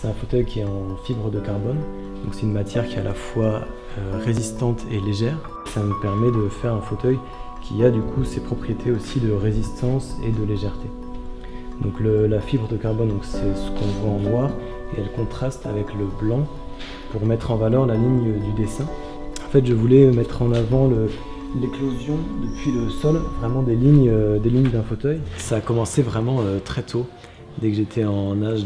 C'est un fauteuil qui est en fibre de carbone, donc c'est une matière qui est à la fois résistante et légère. Ça nous permet de faire un fauteuil qui a du coup ses propriétés aussi de résistance et de légèreté. Donc la fibre de carbone, c'est ce qu'on voit en noir et elle contraste avec le blanc pour mettre en valeur la ligne du dessin. En fait, je voulais mettre en avant l'éclosion depuis le sol, vraiment des lignes d'un fauteuil. Ça a commencé vraiment très tôt, dès que j'étais en âge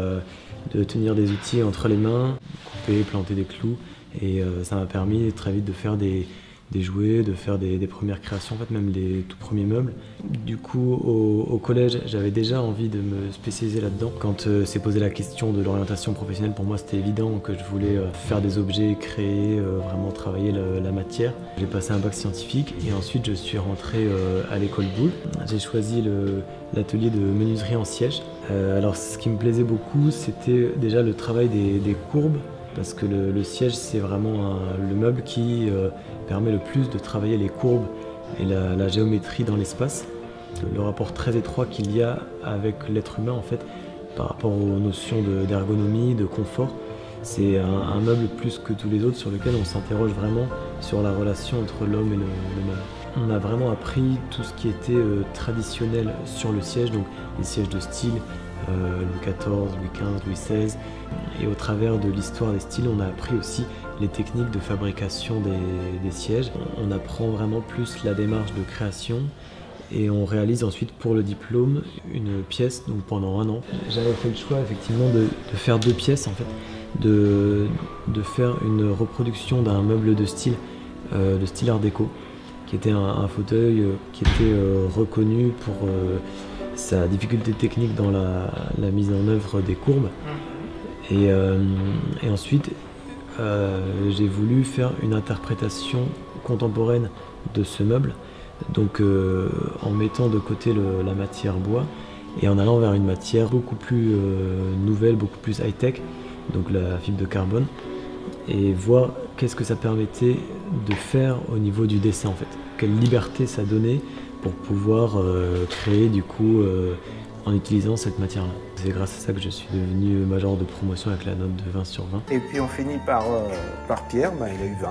de tenir des outils entre les mains, couper, planter des clous, et ça m'a permis très vite de faire des jouets, de faire des premières créations, en fait même les tout premiers meubles. Du coup au collège j'avais déjà envie de me spécialiser là-dedans. Quand s'est posé la question de l'orientation professionnelle, pour moi c'était évident que je voulais faire des objets, créer, vraiment travailler la matière. J'ai passé un bac scientifique et ensuite je suis rentré à l'école Boulle. J'ai choisi l'atelier de menuiserie en siège. Alors ce qui me plaisait beaucoup, c'était déjà le travail des courbes, parce que le siège c'est vraiment le meuble qui permet le plus de travailler les courbes et la géométrie dans l'espace. Le rapport très étroit qu'il y a avec l'être humain en fait par rapport aux notions d'ergonomie, de confort. C'est un meuble plus que tous les autres sur lequel on s'interroge vraiment sur la relation entre l'homme et le meuble. On a vraiment appris tout ce qui était traditionnel sur le siège, donc les sièges de style, Louis XIV, Louis XV, Louis XVI. Et au travers de l'histoire des styles, on a appris aussi les techniques de fabrication des sièges. On apprend vraiment plus la démarche de création et on réalise ensuite pour le diplôme une pièce donc pendant 1 an. J'avais fait le choix effectivement de faire 2 pièces en fait, de faire une reproduction d'un meuble de style art déco, qui était un fauteuil qui était reconnu pour sa difficulté technique dans la mise en œuvre des courbes. Et ensuite, j'ai voulu faire une interprétation contemporaine de ce meuble, donc en mettant de côté la matière bois et en allant vers une matière beaucoup plus nouvelle, beaucoup plus high-tech, donc la fibre de carbone, et voir qu'est-ce que ça permettait de faire au niveau du dessin en fait, quelle liberté ça donnait pour pouvoir créer du coup en utilisant cette matière-là. C'est grâce à ça que je suis devenu major de promotion avec la note de 20 sur 20. Et puis on finit par Pierre, il a eu 20.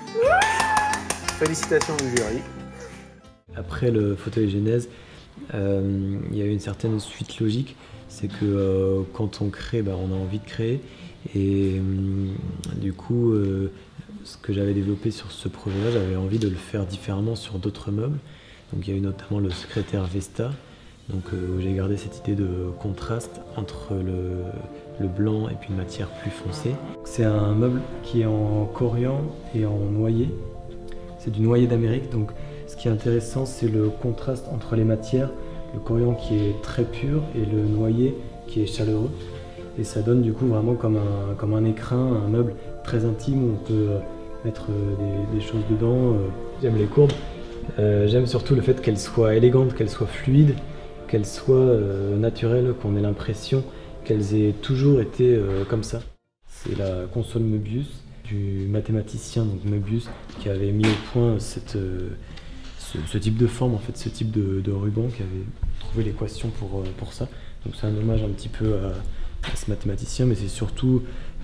Félicitations du jury. Après le fauteuil genèse, il y a eu une certaine suite logique, c'est que quand on crée, on a envie de créer, et du coup ce que j'avais développé sur ce projet-là, j'avais envie de le faire différemment sur d'autres meubles. Donc il y a eu notamment le secrétaire Vesta, donc où j'ai gardé cette idée de contraste entre le blanc et puis une matière plus foncée. C'est un meuble qui est en corian et en noyer. C'est du noyer d'Amérique, donc ce qui est intéressant c'est le contraste entre les matières, le corian qui est très pur et le noyer qui est chaleureux. Et ça donne du coup vraiment comme un écrin, un meuble très intime où on peut mettre des choses dedans. J'aime les courbes. J'aime surtout le fait qu'elles soient élégantes, qu'elles soient fluides, qu'elles soient naturelles, qu'on ait l'impression qu'elles aient toujours été comme ça. C'est la console Möbius du mathématicien donc Möbius qui avait mis au point ce type de forme, en fait, ce type de ruban, qui avait trouvé l'équation pour ça. Donc c'est un hommage un petit peu à ce mathématicien, mais c'est surtout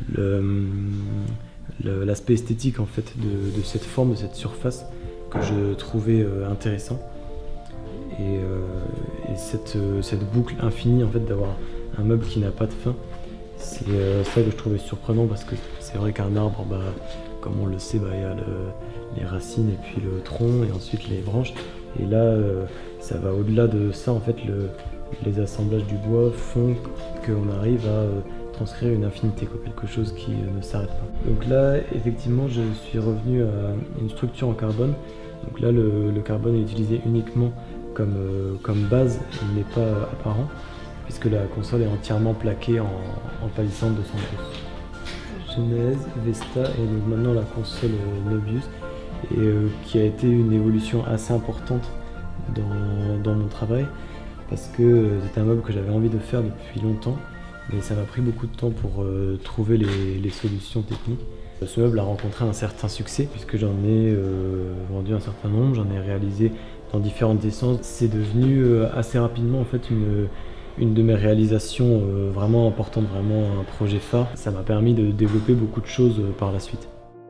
l'aspect esthétique en fait de cette forme, de cette surface que je trouvais intéressant, et cette boucle infinie en fait d'avoir un meuble qui n'a pas de fin, c'est ça que je trouvais surprenant, parce que c'est vrai qu'un arbre, comme on le sait, il y a les racines et puis le tronc et ensuite les branches, et là ça va au-delà de ça en fait. Les assemblages du bois font qu'on arrive à transcrire une infinité, quelque chose qui ne s'arrête pas. Donc là, effectivement, je suis revenu à une structure en carbone. Donc là, le carbone est utilisé uniquement comme base, il n'est pas apparent, puisque la console est entièrement plaquée en palissandre de 100 pouces. Genèse, Vesta et donc maintenant la console Möbius, et qui a été une évolution assez importante dans mon travail, parce que c'est un meuble que j'avais envie de faire depuis longtemps, mais ça m'a pris beaucoup de temps pour trouver les solutions techniques. Ce meuble a rencontré un certain succès, puisque j'en ai vendu un certain nombre, j'en ai réalisé dans différentes essences. C'est devenu assez rapidement en fait Une de mes réalisations vraiment importantes, vraiment un projet phare, ça m'a permis de développer beaucoup de choses par la suite.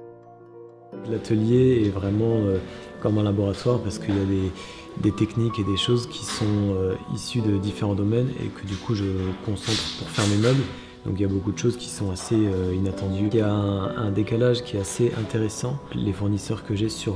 L'atelier est vraiment comme un laboratoire parce qu'il y a des techniques et des choses qui sont issues de différents domaines et que du coup je concentre pour faire mes meubles. Donc il y a beaucoup de choses qui sont assez inattendues. Il y a un décalage qui est assez intéressant. Les fournisseurs que j'ai sur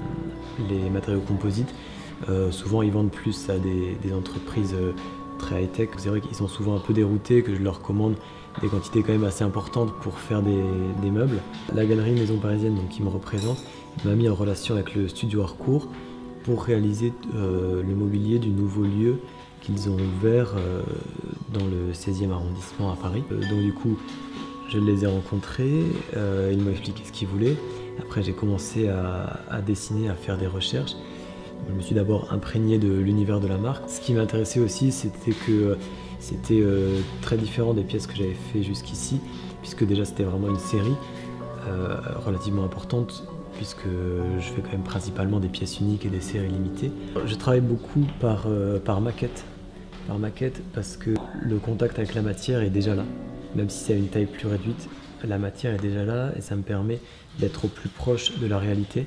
les matériaux composites, souvent ils vendent plus à des entreprises très high-tech. C'est vrai qu'ils sont souvent un peu déroutés, que je leur commande des quantités quand même assez importantes pour faire des meubles. La galerie Maison Parisienne, donc, qui me représente, m'a mis en relation avec le studio Harcourt pour réaliser le mobilier du nouveau lieu qu'ils ont ouvert dans le 16e arrondissement à Paris. Donc du coup, je les ai rencontrés, ils m'ont expliqué ce qu'ils voulaient. Après, j'ai commencé à dessiner, à faire des recherches. Je me suis d'abord imprégné de l'univers de la marque. Ce qui m'intéressait aussi, c'était que c'était très différent des pièces que j'avais fait jusqu'ici, puisque déjà c'était vraiment une série relativement importante, puisque je fais quand même principalement des pièces uniques et des séries limitées. Je travaille beaucoup par maquette. Par maquette parce que le contact avec la matière est déjà là. Même si c'est à une taille plus réduite, la matière est déjà là et ça me permet d'être au plus proche de la réalité.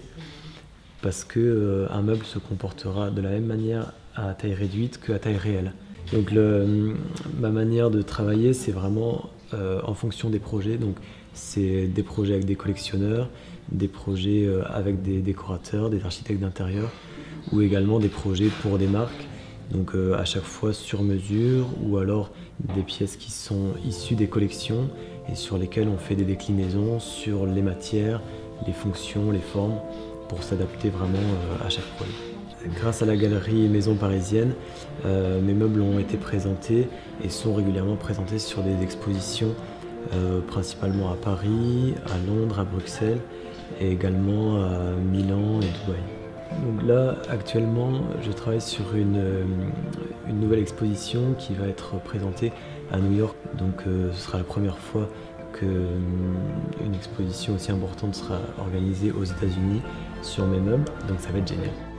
Parce qu'un meuble se comportera de la même manière à taille réduite qu'à taille réelle. Donc ma manière de travailler, c'est vraiment en fonction des projets. Donc c'est des projets avec des collectionneurs, des projets avec des décorateurs, des architectes d'intérieur, ou également des projets pour des marques. Donc à chaque fois sur mesure, ou alors des pièces qui sont issues des collections et sur lesquelles on fait des déclinaisons sur les matières, les fonctions, les formes, pour s'adapter vraiment à chaque projet. Grâce à la galerie Maison Parisienne, mes meubles ont été présentés et sont régulièrement présentés sur des expositions, principalement à Paris, à Londres, à Bruxelles et également à Milan et Dubaï. Donc là, actuellement, je travaille sur une nouvelle exposition qui va être présentée à New York. Donc ce sera la première fois qu'une exposition aussi importante sera organisée aux États-Unis sur mes meubles, donc ça va être génial.